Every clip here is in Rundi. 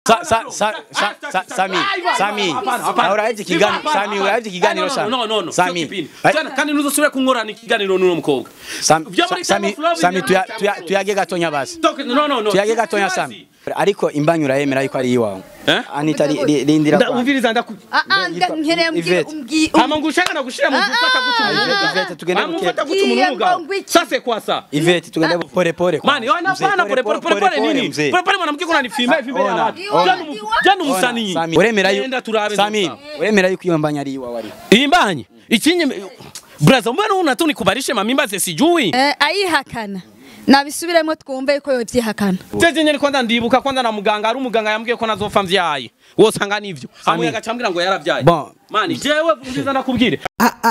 Sammy uraje kiganiro Sammy uraje kiganiro no Sammy kandi nuzosubira kunkorana ikiganiro n'uno mukobwa Sammy tuyage gatonya basi tuyage gatonya Sammy ariko imbanyura yemera yuko ari iwawe Anita rindira kwa ndumviriza nkerembwe ama ngushaka na gushira mu gufata Ivete tugende sasa kwa sa Ivete tugende pole mani wana pana pole nini pole mwanamke kuna ni filme ya jana musanii uremera yuko iyo mbanya ari iwawe ari imbanye ikinye brother mbona unatuni kubarishe mamimba ze sijui ayihakana nabisubiremo twumve yuko yovyihakana Teje nyene kwanda ndibuka kwanda na muganga ari umuganga yambwiye ko nazopfa mvyaye wose anga nivyo hamwe agacambira ngo yaravyaye mani jewe ndiza ndakubwire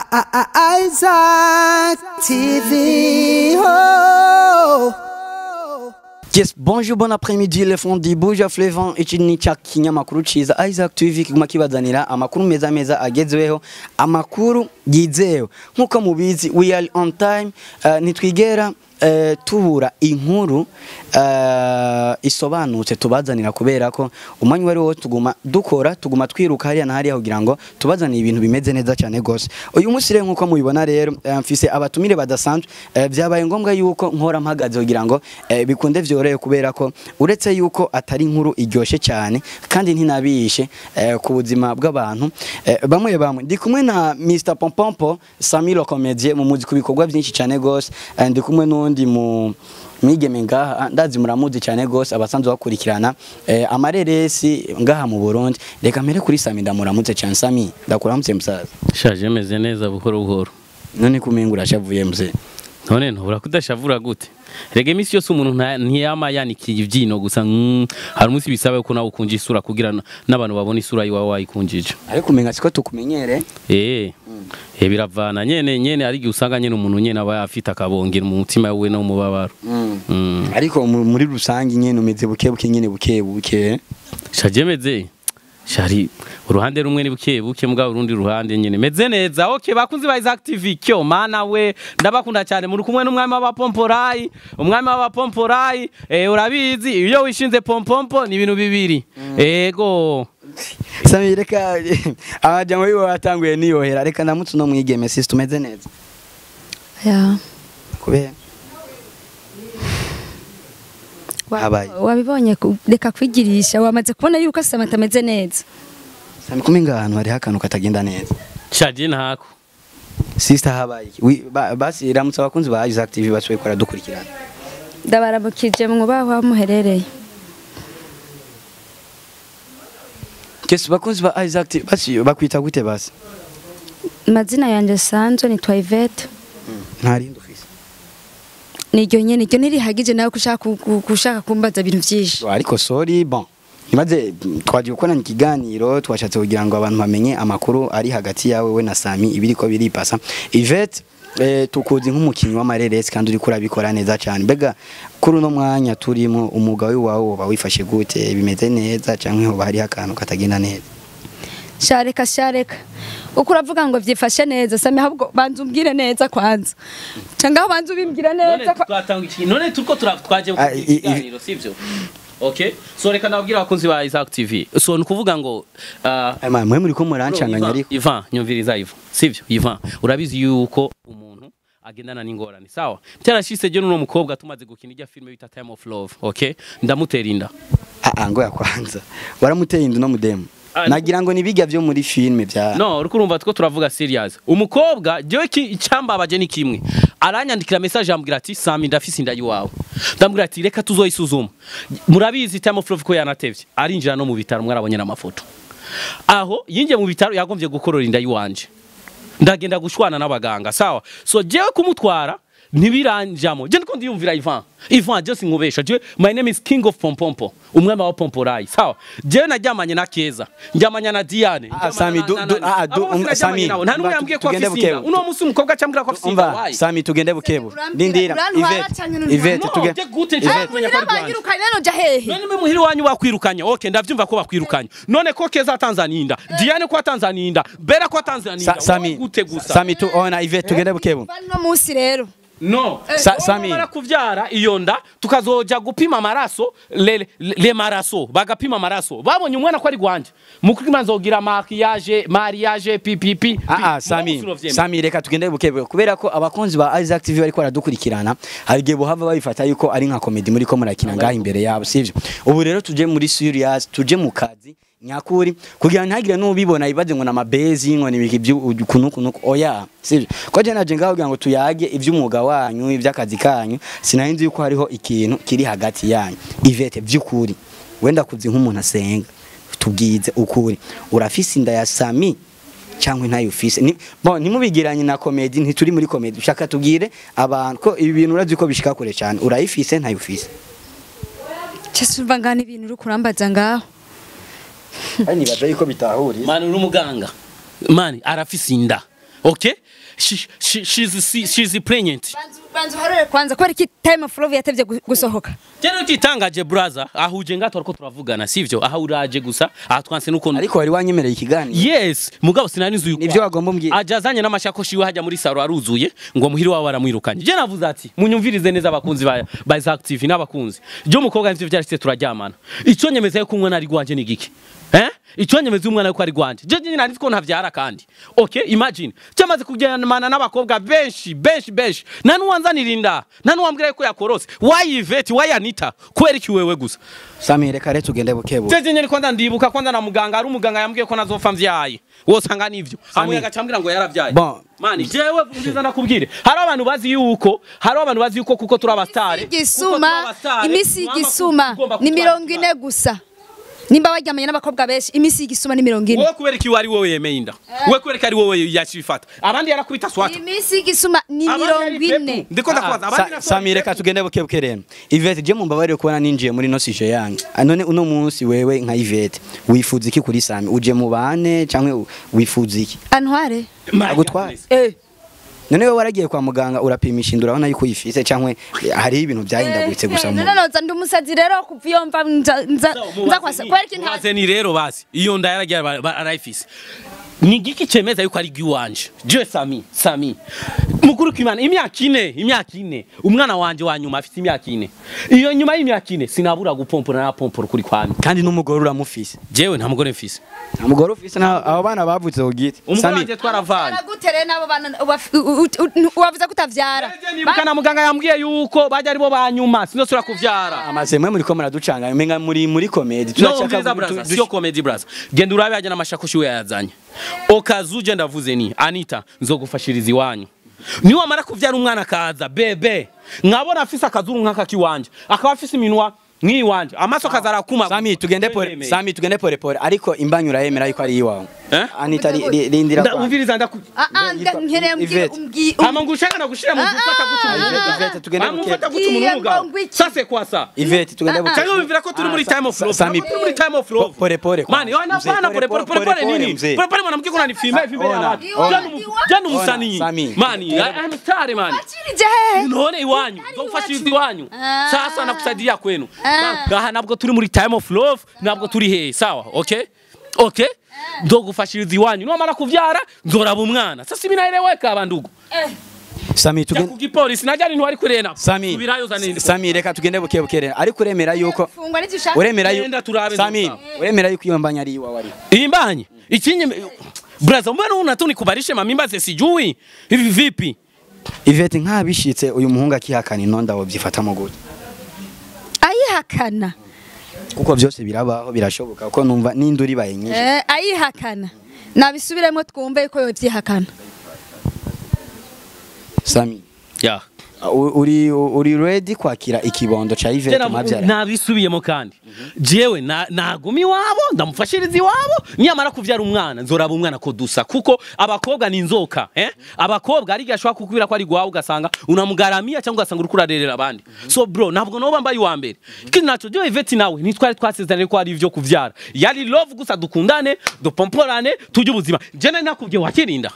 Isaac TV ho Yes, bonjour, bon après-midi, les fonds du bouge à flevant et chinicha kinyamakuru ciza Isaac TV kiguma kibazanira amakuru meza agezweho amakuru yizeho nkuko mubizi we are on time nitwigera tubura inkuru isobanutse tubazanira kubera ko umwanya wari wo tuguma twiruka hariya na hariya kugira ngo tubazanire ibintu bimeze neza cyane gose uyu munsi rero nkuko mubibona rero mfise abatumire badasanzwe byabaye ngombwa yuko nkora mpagaze kugira ngo bikunde vyoreye kubera ko uretse yuko atari inkuru iryoshe cyane kandi ntinabishe ku buzima bw'abantu bamwe ndi kumwe na Mr Pompompo Sammy le comédien mu muziki bikorwa byinshi cyane gose ndi kumwe n'undi mu mwigeme ngaha ndazi muramuzi cyane gose abasanzwe bakurikirana amareresi ngaha mu Burundi reka mbere kuri Sammy ndamuramutse cyane Sammy ndakuramutse musaza shaje meze neza buhoro none kumengura shavuye mze none ntubura kudashavura gute rege misi yose umuntu ntiyama yanikiye ivyino gusa hari umunsi bisabe ko nawe ukunje isura kugira n'abantu babona isura yiwawe wayikunjije ariko umenga siko tukumenyere biravana nyene ari giusanga nyene umuntu nyene aba afite akabongera mu mutima we no mubabaro ariko muri rusangi nyene umeze bukebuke nyene bukebuke shajemeze shari uruhande rumwe ni buke mbwa urundi ruhande nyene meze neza okay bakunzi ba Isaac TV cyo mana we ndabakunda cyane muri kumwe n'umwami w'abapomporayi urabizi iyo wishinze pompompo ni ibintu bibiri ego Sammy reka abajamwe bibo batanguye niyohera reka ndamutse no mwigeme sisi tumeze neza kubera wabibonye reka kwigirisha wamaze kubona yuko Sammy atameze neza Sammy kumenga ahantu hari hakanu katagenda neza shaje ntako sister habaye basi ramutse abakunzi ba Isaac TV bashoboye kora dukurikirana ndabaramukije mwubaho muherereye Kesi bakunzi ba Isaac TV basi bakwita gute basi mazina yanje sanzwe ni Ivete ntarindo fisi niryo nyene iryo nirihagije nawe kushaka kumbaza ibintu byinshi ariko sorry nimaze twagiye gukora ikiganiro twashatse kugira ngo abantu bamenye amakuru ari hagati yawe we na Sammy ibiriko biripasa Ivete tukuzi nk'umukinyi w'amareresi kandi uri kurabikora neza cyane mbega kuri no mwanya turimo umuga wawe woba wifashe gute bimeze neza canke hoba hari akantu katagenda neza shareka uko uravuga ngo vyifashe neza Sammy ahubwo banze umbwire neza kwanza cyangwa banze ubimbwira neza twatanga ikintu none turiko twaje kuganiro sivyo okay so reka nabwira abakunzi ba Isaac TV so nukuvuga ngo mwe muri ko murancanganya ariko Ivan nyumviriza sivyo Ivan urabizi yuko umuntu agendana n'ingorane sawa cyarashise je n'uno mukobwa tumaze gukina ijya filme bita Time of Love okay ndamutera inda ngo yakwanza waramuteye inda no mudemo nagira ngo nibiga byo muri filme bya no urukurumva two turavuga serious umukobwa je icyambabaje ni kimwe aranyandikira message ambwira ati Sammy ndafise inda yiwawe ndambwira ati reka tuzoyisuzuma murabizi Time of Love ko yanatevye arinjira no mu bitaro mwarabonye n'amafoto aho yinje mu bitaro yagombye gukorora inda yiwanje ndagenda gushwana n'abaganga sawa so jewe kumutwara ntibiranjamo je ndiko ndiyumvira Ivan just nkubesha je my name is King of Pompompo umwami wa Pomporayi sawa je najyamanye na Keza njyamanya na Diane Sammy Sammy nta numwe yambwiye ko afisinda uno musi umukobwa cyambwira ko afisinda wayi Sammy tugende bukebu ndindira Ivete tugende none muhiri wanyu bakwirukanye okay ndavyumva ko bakwirukanye none ko Keza Tanzania inda Diane ko Tanzania inda Bera ko Tanzania Sammy tu ona Ivete tugende bukebu no musi rero no Sammy barakuvyara iyo nda tukazoja gupima amaraso le maraso bagapima amaraso babonye umwana ko ari gwanje mukuri manzogira mariage pipipi Sammy reka tugende bukebe kubera ko abakonzi ba Isaac TV bariko baradukurikirana hari gihe bohava babifata yuko ari nka comedy muri ko murakina ngaho imbere yabo sivyo ubu rero tuje muri serious tuje mu kazi nyakuri kugira ntagire n'ubibona ibaze ngo namabezi ngo nibiki by'ukuntu oya sivyo ko je naje ngaho kugira ngo tuyage ivy'umwuga wanyu ivy'akazi kanyu sinahinzi yuko hariho ikintu kiri hagati yanyu Ivete by'ukuri wenda kuzi nk'umuntu asenga tubwize ukuri urafise inda ya Sammy cyangwa ntayo ufise nimubigiranye na comedy ntituri muri comedy ushaka tubwire abantu ko ibi bintu urazi ko bishika kure cyane urayifise ntayo ufise cyasumva ngana ibintu uri kurambaza ngaho Ani baje yuko bitahuri. Mani uri umuganga. Mani arafise inda. Okay? She's pregnant. Banzu harore kwanza ko ari ki time of love yatevye gusohoka. Jeno kitangaje brother ahuje ngato ariko turavugana sivyo aha uraje gusa aha twanse nuko ariko wari wanyemereye ikiganiro. Yes mugabo sinanizuye uko. Nivyo bagomba mbwira. Ajazanye n'amashakoshi we hajya muri saro aruzuye ngo muhiri wawe baramwirukanye. Je navuze ati munyumvirize neza abakunzi ba Isaac TV n'abakunzi. Je umukobwa nivyo byariste turaryamana. Ico nyemeza yuko umwana ari gwanje ni giki? Ico nyemeza umwana yuko ari gwanje. Je nyine nari ko ntavyara kandi. Okay imagine. Cyamaze kugendana n'abakobwa benshi. Nanu wanzanirinda. Nanu wambwira ko yakorose. Why Ivete why Anita? Kweri iki wewe gusa. Sammy reka rero tugende bukebo. Je nyine ko ndibuka ko na muganga ari umuganga yambwiye ko nazopfa mvyaye. Wose anga nivyo. Amuye agacambira ngo yaravyaye. Mani jewe ndiza nakubwire. Hari abantu bazi yuko kuko turi abastare. Igisuma imisi igisuma ni 40 gusa. Nimba wajyamanye n'abakobwa benshi imisi igisuma ni 40. Wowe kubera iki wari wowe yemeye inda. Wowe kubera ari wowe yacifata. Abandi yarakubita swata. Imisi igisuma ni 40. Ndiko ndakubaza abandi Sammy reka tugende bukebuke rero. Ivete je mumbabarire kubona ninjiye muri no sije yanyu. None uno munsi wewe nka Ivete wifuza iki kuri Sammy? Uje mu bane cyangwa wifuza iki? Antware. Agutware. None wewe waragiye kwa muganga urapimisha indura urabona yuko yifise cyangwa hari ibintu byahindaguritse gusa mu. None nza ndumusazi rero kuviyomva nza kwasa. Kwereke ntaze ni rero basi. Iyo nda yaragiye arayifise. Ni giki cemeza yuko ari giwanje. Je Sammy. Mukuru kwimana imyaka ine. Umwana wanje wa nyuma afite imyaka ine. Iyo nyuma y'imyaka ine sinabura gupompora na pompora kuri kwami. Kandi n'umugore uramufise. Jewe nta mugore mfise. Nta mugore ufise na abo bana bavutse ugite. Sammy twaravanye. Aragutere nabo bana wavuze kutavyara. Bana muganga yambwiye yuko bajya aribo banyuma sinosura kuvyara. Amazemwe muri ko muraducanga menga muri comedy. Turashaka sio comedy brother. Genda urabe ajya n'amashakoshi we yazanye. Okazuje ndavuze ni Anita nzogufashiriza iwanyu. Niwe amara kuvyara umwana kaza bebe. Nkabona afise akazuru nkaka kiwanje. Akaba afise iminwa nkiwanje. Amaso kazara kuma. Sammy tugende pore ariko imbanyura yemera yuko ari iwawe. Anita rindira kwa. Ndumviriza ndaku. Nkeneye umbwi. Ama ngushaka nagushira mu gufata guca. Ivete tugende buke. Mufata guca umuntu sase kwasa. Ivete tugende buke. Cyangwa bimvira ko turi muri time of love. Sammy muri time of love. Pore. Mani yo napana pore nini? Pore mwanamke kuna ni filme imbere y'abandi. Janu musani. Mani I'm sorry mani. None iwanyu. Ndofashiriza iwanyu. Sasa nakusaidia kwenu. Aha nabwo turi muri time of love nabwo turi he sawa okay ndogufashiriza iwanyu nomara kuvyara nzoraba umwana sasa ibinahereweka abandugu Sammy tugende ku gipolisi najya ntwari kurena Sammy reka tugende bukebuke ariko uremera yuko Sammy uremera yuko iyo mbanya ari iwawe ari imbanye ikinye brother mbona unatuni kubarishe mamimbaze sijui hivi vipi Ivete nkabishitse uyu muhunga akihakana inonda wo byifatamo gute ayihakana kuko byose birabaho birashoboka uko numva n'induri baye nyinshi ayihakana nabisubiremo twumve ko yobyihakana Sammy uri ready kwakira ikibondo cha Ivete mabyara nabisubiyemo kandi jewe nagumi wabo ndamufashiriza iwabo nyamara kuvyara umwana nzoraba umwana ko dusa kuko abakobwa ni inzoka abakobwa ari gashwa kukubira ko ari gwawe ugasanga unamugaramia cyangwa ugasanga uri kurarerera abandi so bro ntabwo no bambaye wa mbere kindi naco jewe Ivete nawe nitwari twasezeranye ko ari ivyo kuvyara yari love gusa dukundane dupomporane tujye ubuzima jene nakubye wakirinda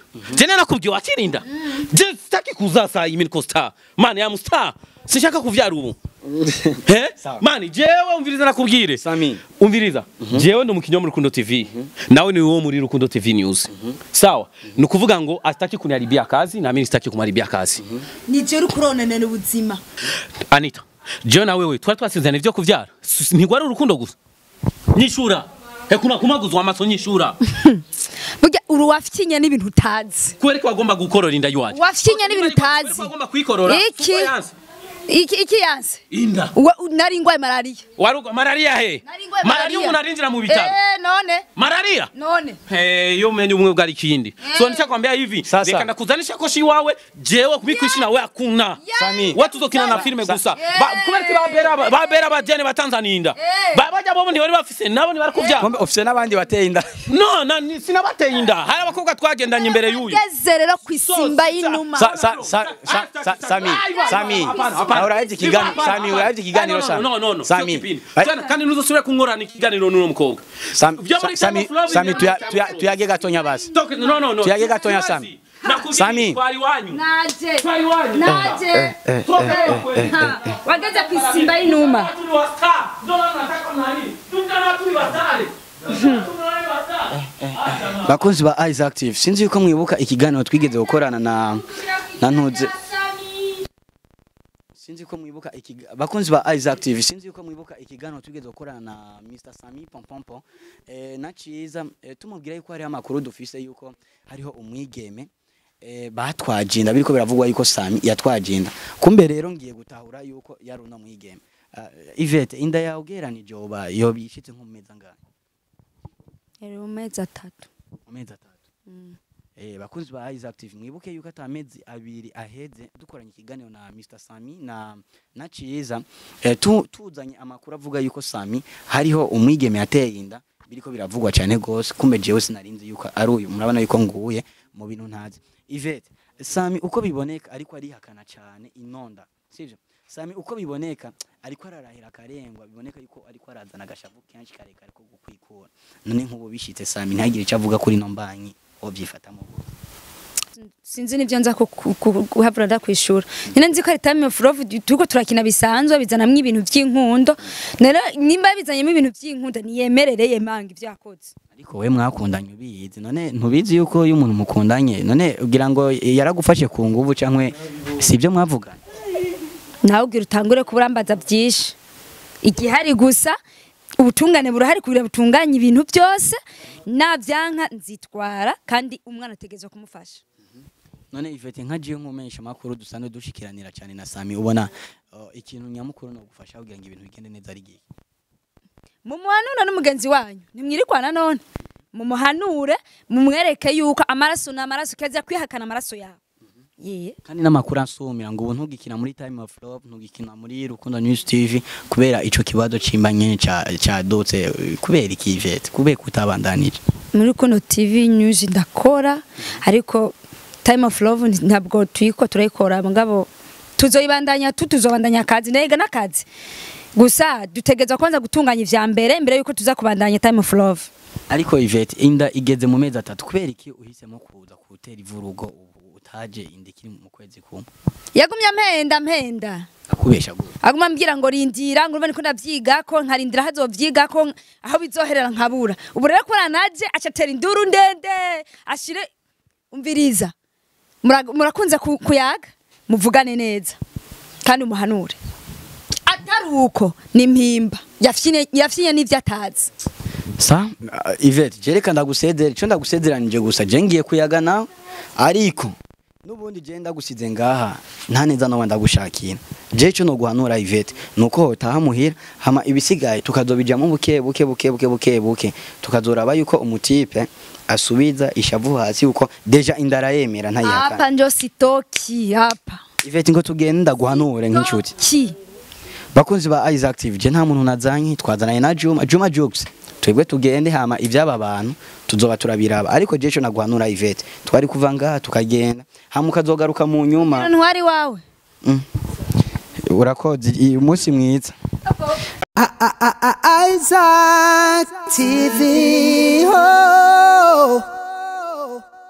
je sitaki kuzasa imini costa man ya musta sishaka kuvyara ubu Mani jewe umviriza nakubwire Sammy umviriza jewe ndi umukinyo muri Rukundo TV nawe ni wo muri Rukundo TV News sawa nukuvuga ngo ataki kuniharibia kazi na mimi sitaki kumharibia kazi ni je rukuronene ubuzima Anita jewe na wewe twasizana ivyo kuvyara ntigwari urukundo gusa nyishura hekuna kumaguzwa amaso nyishura burya uru wafitinya n'ibintu utazi kwereka wagomba gukorora inda yiwaje wafitinya n'ibintu utazi wagomba kwikorora iki yanse inda nari ngwaye malaria warugo malaria he malaria umuntu arinjira mu bitaro none malaria none yo menye umwe bwari kindi so nishakwambia hivi reka ndakuzanisha koshi wawe jewe kubikwishi nawe akuna Sammy watu zokina na filme gusa kubereka babera bajene batanzania inda babaja bobo ntibari bafise nabo ntibari kuvya kombe ofise nabandi bateye inda no sinabateye inda hari abakobwa twagendanye imbere y'uyu gezerero kwisimba y'inuma Sammy uraje kiganiro Sammy uraje kiganiro no Sammy kandi nuzosubira kunkorana ikiganiro n'uno mukobwa Sammy tuyage gatonya basi no tuyage gatonya Sammy Sammy naje wageze kwisimba y'inuma bakunzi ba Eyes Active sinzi yuko mwibuka ikiganiro twigeze gukorana na ntuze sinzi ko mwibuka bakunzi ba Eyes Active sinzi yuko mwibuka ikiganiro twigeze gukorana na Mr Sammy Pompompo na Ciza tumubwira yuko hari amakuru dufise yuko hariho umwigeme batwajinda biriko biravugwa yuko Sammy yatwajinda kumbe rero ngiye gutahura yuko yari uno mwigeme Ivete inda yawe ugeranije oba yo bishitse nko mumeza ngana yari umezi 3 umezi 3 bakunzi ba Eyes Active mwibuke yuko atamezi 2 aheze dukoranye ikiganiro na Mr Sammy na Ciza tuzanye amakuru avuga yuko Sammy hariho umwigeme yateye inda biriko biravugwa cyane gose kumbe jewe sinarinzi yuko ari uyu murabona yuko nguye mu bintu ntazi Ivete Sammy uko biboneka ariko ari hakana cyane inonda sivyo Sammy uko biboneka ariko ararahira karengwa biboneka yuko ariko arazana gashavu kenshi kareka ariko gukwikura none nkubo bishitse Sammy ntagire icyo avuga kuri no mbanyi obyifatamo sinzi nivyo nza kuhavura da kwishura nyine nzi ko ari time of love tuko turakina bisanzwe bizanamwe ibintu by'inkundo nero nimba bizanyemo ibintu by'inkundo niyemerereye manga ivyakoze ariko we mwakundanye ubizi none ntubizi yuko iyo umuntu mukundanye none ugira ngo yaragufashe ku nguvu cankwe sibyo mwavugana nawe ugira utangure kuburambaza byinshi igihari gusa ubutungane burahari kubira butunganya ibintu byose navyanka nzitwara kandi umwana ategezwe kumufasha none Ivete nkagiye nkumesha amakuru dusane dushikiranira cyane na Sammy ubona ikintu nyamukuru no gufasha kugira ngo ibintu bigende neza ari gihe mumuhanura n'umugenzi wanyu nimwirikwana none mumuhanure mumwereke yuko amaraso na amaraso kaza kwihakana amaraso yawe kandi n'amakuru ansumira ngo ubu ntugikina muri time of love ntugikina muri Rukundo News TV kubera ico kibazo cimbanye ca dotse kubera ikivete kubera kutabandanije muri Rukundo TV News ndakora ariko time of love ntabwo tuyiko turayikora ngabo tuzoibandanya tuzobandanya akazi nega nakazi gusa dutegeza kwanza gutunganya ivya mbere yuko tuza kubandanya time of love ariko Ivete inda igeze mu mezi 3 kubera iki uhisemo kuza kutera ivurugo utaje indikiri mu kwezi kumwe yagumya mpenda akubesha gute aguma mbwira ngo rindira ngo urabone ko ndavyiga ko nkarindira hazovyiga ko aho bizoherera nkabura ubu rero ko naje acatera induru ndende ashire umviriza murakunze kuyaga muvugane neza kandi umuhanure ataruko ni mpimba yafyinye n'ivyo atazi Ivete jereka ndagusezera ico ndagusezeranje gusa je ngiye kuyagana ariko nubundi je ndagusize ngaha nta neza no ndagushakira je cyo no guhanura Ivete nuko hotaha muhira hama ibisigaye tukazobijamo buke tukazoraba yuko umutipe asubiza ishavu hasi uko deja indara yemera ntayihakana hapa njo sitoki hapa Ivete ngo tugenda guhanure nk'inshuti bakunzi ba Eyes Active je nta muntu nazanye twazanaye na Juma Jokes twebwe tugende hama ivyaba abantu tuzoba turabiraba ariko je cyo naguhanura Ivete twari kuvanga tukagenda hama ukazogaruka mu nyuma ntwari wawe urakoze umunsi mwiza Eyes Active.